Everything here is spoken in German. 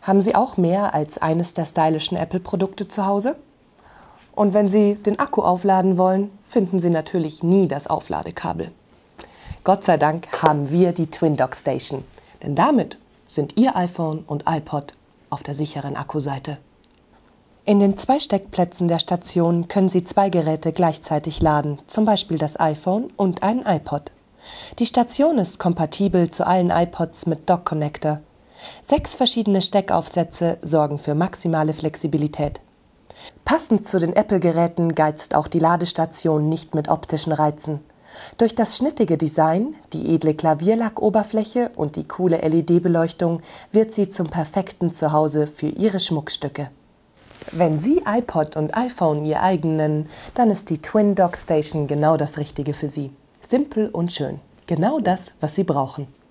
Haben Sie auch mehr als eines der stylischen Apple-Produkte zu Hause? Und wenn Sie den Akku aufladen wollen, finden Sie natürlich nie das Aufladekabel. Gott sei Dank haben wir die Twin Dock Station, denn damit sind Ihr iPhone und iPod auf der sicheren Akkuseite. In den 2 Steckplätzen der Station können Sie 2 Geräte gleichzeitig laden, zum Beispiel das iPhone und einen iPod. Die Station ist kompatibel zu allen iPods mit Dock-Connector. 6 verschiedene Steckaufsätze sorgen für maximale Flexibilität. Passend zu den Apple-Geräten geizt auch die Ladestation nicht mit optischen Reizen. Durch das schnittige Design, die edle Klavierlackoberfläche und die coole LED-Beleuchtung wird sie zum perfekten Zuhause für Ihre Schmuckstücke. Wenn Sie iPod und iPhone Ihr eigen nennen, dann ist die Twin Dock Station genau das Richtige für Sie. Simpel und schön. Genau das, was Sie brauchen.